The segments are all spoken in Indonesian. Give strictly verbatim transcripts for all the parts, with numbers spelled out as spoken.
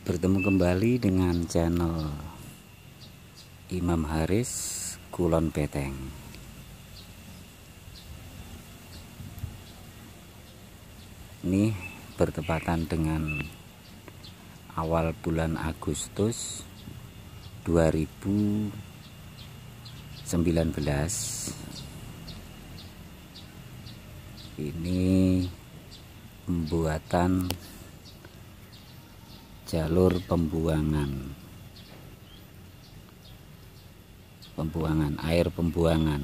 Bertemu kembali dengan channel Imam Haris Kulon Peteng. Ini bertepatan dengan awal bulan Agustus dua ribu sembilan belas. Ini pembuatan jalur pembuangan pembuangan air pembuangan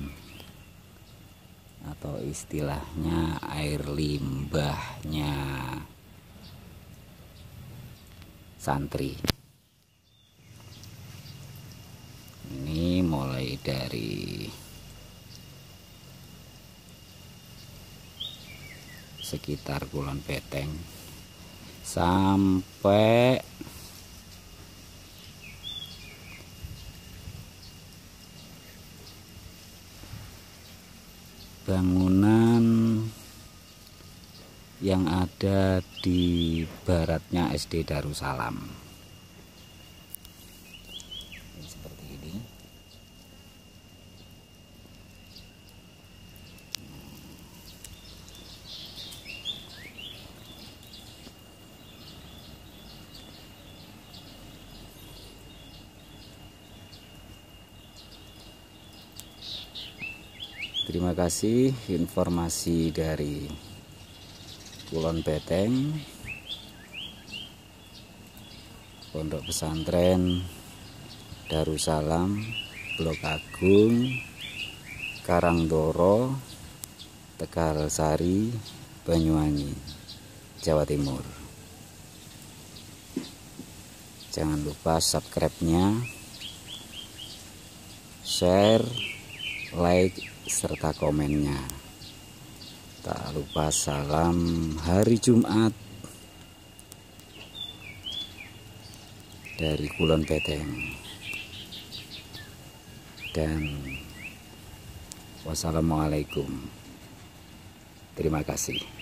atau istilahnya air limbahnya santri. Ini mulai dari sekitar Kulon Peteng sampai bangunan yang ada di baratnya S D Darussalam. Seperti ini. Terima kasih informasi dari Kulon Peteng, Pondok Pesantren Darussalam, Blok Agung, Karangdoro, Tegalsari, Banyuwangi, Jawa Timur. Jangan lupa subscribe-nya, share, like, serta komennya. Tak lupa salam hari Jumat dari Kulon Peteng. Dan wassalamualaikum. Terima kasih.